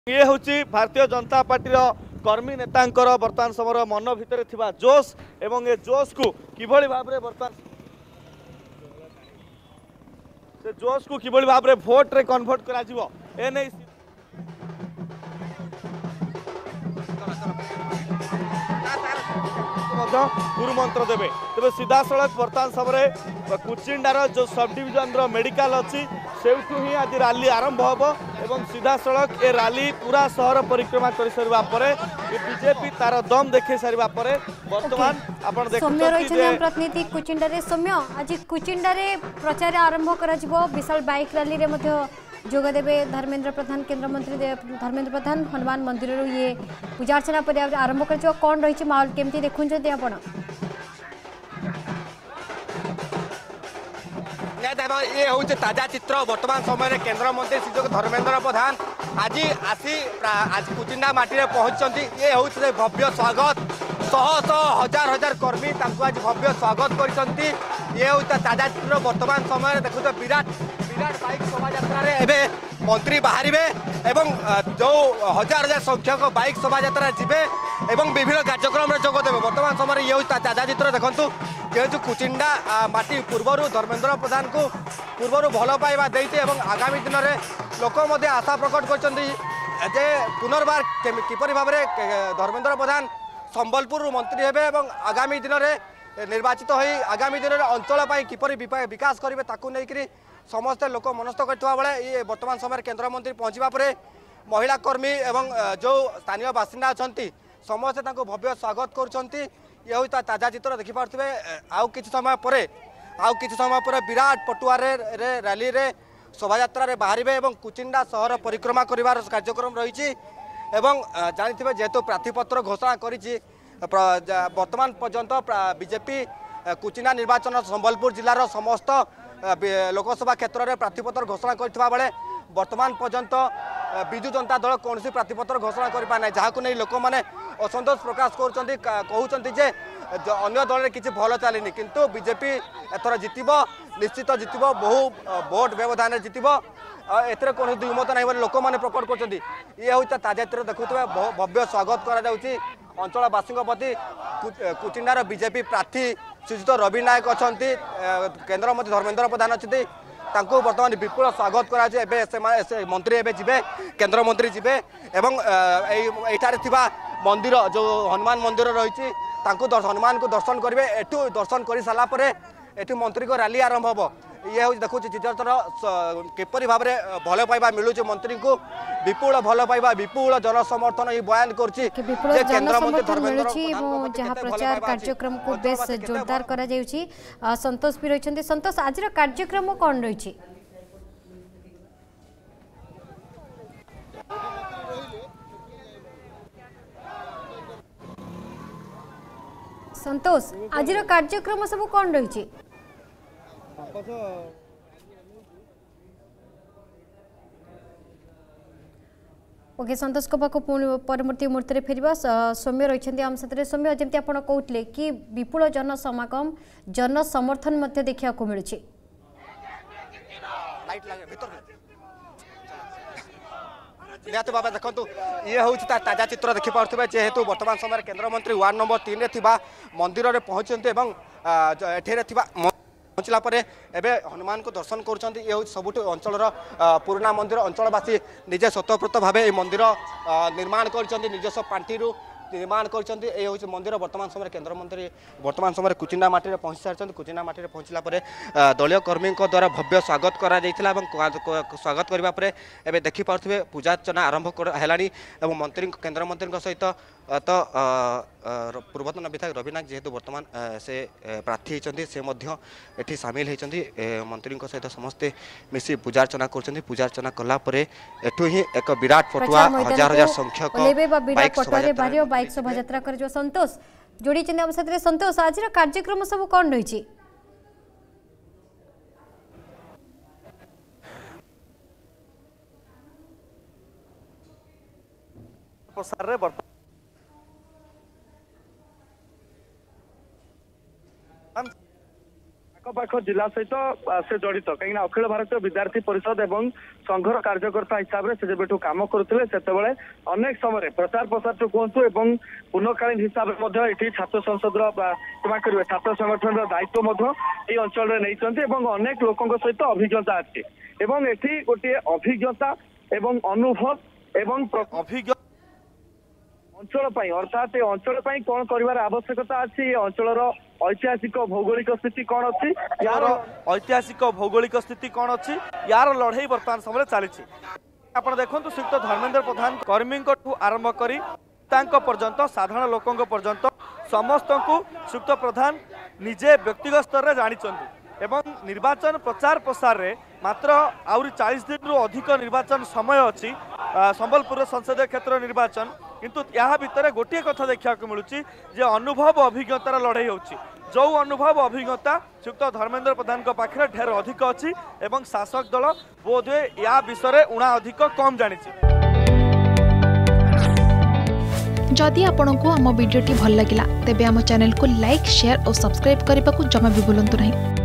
ये हूँ भारतीय जनता पार्टी कर्मी नेता बर्तमान समय मन भितर थिबा जोश एवं ए जोश को किभली भाव में बर्तमान से जोश को किभली भाव में भोट रे कन्वर्ट करा जिवो एने गुरु मंत्र देवे तेज सीधा सड़क बर्तमान समय कुचिंडार जो सब डिविजन मेडिकल अच्छी से ही आज रैली आरंभ हम और सीधा सड़क ए रैली पूरा सहर परिक्रमा कर सारा बीजेपी तार दम देखे सारा बर्तमान प्रतिनिधि कुचिंडारे सौम्य आज कुचिंडारे प्रचार आरंभ कर विशाल बाइक रैली रे जोगदेवे धर्मेंद्र प्रधान केंद्र मंत्री धर्मेंद्र प्रधान हनुमान मंदिर ये पूजा अर्चना पर आरंभ कर कौन रही माहौल केमती देखुं आपण ये हूँ ताजा चित्र वर्तमान समय केंद्र मंत्री श्री धर्मेंद्र प्रधान आज कुचिंडा माटी में पहुंची ये हूँ भव्य स्वागत शह शह हजार हजार कर्मी आज भव्य स्वागत कर ये हूँ ताजा चित्र वर्तमान समय देखुच विराट विराट बाइक शोभा मंत्री बाहर एवं जो हजार हजार संख्यक बाइक शोभा जीवे एवं विभिन्न कार्यक्रम जोगदेवे वर्तमान समय ये ताजा चित्र देखु जेहेतु कुचिंडा माटी पूर्वर धर्मेंद्र प्रधान को पूर्वर भल पाइबा देते आगामी दिन में लोक आशा प्रकट कर पुनर्बार किपरि भाव में धर्मेंद्र प्रधान संबलपुर मंत्री हेबे एवं आगामी दिन में निर्वाचित हो आगामी दिन में अंचल किपरि विकास करेंगे ताकू नहीं समस्ते लोक मनस्थ करथिबा बेले ये वर्तमान समय केंद्र मंत्री पहुँचवा पर महिला कर्मी एवं जो स्थानीय बासिंदा अच्छा समस्ते तांको भव्य स्वागत कर ये हूँ ताजा चित्र देखिपे आउ कि समय पर विराट पटुआ रैली रे शोभा बाहर एवं कुचिंडा सहर परिक्रमा कर कार्यक्रम रही जानी जेहेतु प्रार्थीपत्र घोषणा कर वर्तमान पर्यंत बीजेपी कुचिंडा निर्वाचन संबलपुर जिलार समस्त लोकसभा क्षेत्र में प्रार्थीपत्र घोषणा करथिबा बेले वर्तमान पर्यंत विजु जनता दल कौन प्रार्थीपत्र घोषणा कर पाना जहाँ नहीं लोक मैंने असंतोष प्रकाश कहते जे अन्य दल में किसी भल चलनी किंतु बीजेपी एथर जितब निश्चित जितब बहु भोट व्यवधान जितब एथर कौन दुमत ना लोक मैंने प्रकट कर ये हूँ ताजा चित्र देखुए भव्य स्वागत करवासीवासी प्रति कुचिंडार बीजेपी प्रार्थी श्रीजुत रवि नायक अच्छा केंद्र मंत्री धर्मेंद्र प्रधान अच्छा बर्तमान विपुल स्वागत कर मंत्री एवं जी केंद्र मंत्री जी एठार मंदिर जो हनुमान मंदिर रही हनुमान को दर्शन करेंगे एठू दर्शन कर सारापर एठी मंत्री को रैली आरंभ हम ये हूँ देखुच चित्र किपरि भाव में भल पाइबा मिलूँ मंत्री को विपुल भल पाइबा विपुल जनसमर्थन ये बयान कर प्रचार कार्यक्रम को बेस जोरदार करा संतोष भी रही संतोष आज कार्यक्रम कौन रही संतोष आज कार्यक्रम सब कौन रही ओके संतोष को पाक परवर्ती मुहूर्त में फेर सौम्य रही आम साथ सौम्य जमी आप कहते कि विपुल जनसमागम जन समर्थन देखा मिलूँ निहत भाव देखो ये हूँ ताजा चित्र देखिपे जेहेतु वर्तमान समय केंद्र मंत्री वार्ड नंबर 3 में मंदिर में पहुंचते पहुँचला हनुमान को दर्शन कर सबुठ अंचल पुराना मंदिर अंचलवासी निजे स्वतःप्रत भाव मंदिर निर्माण कर निजस्व पांठी निर्माण कर मंदिर वर्तमान समय केंद्र मंत्री वर्तमान समय कुचिंडा माटी में पहुँची सारी कुचिंडा माटी में पहुँचला दलीय कर्मी द्वारा भव्य स्वागत कर स्वागत करने देखिपे पूजा अर्चना आरंभ है मंत्री केंद्र मंत्री सहित तो पूर्वतन विधायक रवि नायक जेहेतु वर्तमान से प्रार्थी होती से सामिल होती मंत्री सहित समस्ते मिसी पूजा अर्चना करर्चना कलापर एठू ही एक विराट पटुआ हजार हजार संख्यक बाइक शोभा यात्रा कर संतोष जोड़ी आम साथ संतोष आज कार्यक्रम सब कौन रही पाख जिला सहित से जड़ित कहीं अखिल भारतीय विद्यार्थी परिषद एवं संघर कार्यकर्ता हिसाब से जब काम करुले से अनेक समय प्रचार प्रसार कहतु एवं पूर्णकालीन हिसाब से छात्र संसद क्षमा करेंगे छात्र संगठन दायित्व ये अंचल नहीं अनेक लोकों सहित अभिज्ञता अच्छी एवं एठी गोटे अभिज्ञता एवं अनुभव एवं अभिज्ञ अंचल अर्थात अंचल कौन कर आवश्यकता अच्छी अंचल ऐतिहासिक भौगोलिक स्थिति कौन अच्छी यार ऐतिहासिक भौगोलिक स्थिति कौन अच्छी यार लड़ाई बर्तमान समय चली आप देखो श्रीयुक्त धर्मेंद्र प्रधान कर्मी आरंभ कर पर्यंत साधारण लोकों पर्यंत समस्त को श्रीयुक्त प्रधान निजे व्यक्तिगत स्तर में जानी एवं निर्वाचन प्रचार प्रसार रे मात्र आउरी 40 दिन रु अधिक निर्वाचन समय अच्छी संबलपुर संसदीय क्षेत्र निर्वाचन किंतु या भितर गोटे कथा देखा मिलूँ जे अनुभव अभिज्ञतार लड़ाई होची जो अनुभव अभिज्ञता श्रीयुक्त धर्मेंद्र प्रधान पाखे ढेर अधिक अच्छी एवं शासक दल बोधे या विषय उणा अधिक कम जानी। जदि आपंक आम भिडी भल लगा तेब आम चैनल को लाइक शेयर और सब्सक्राइब करने को जमा भी भूलु नहीं।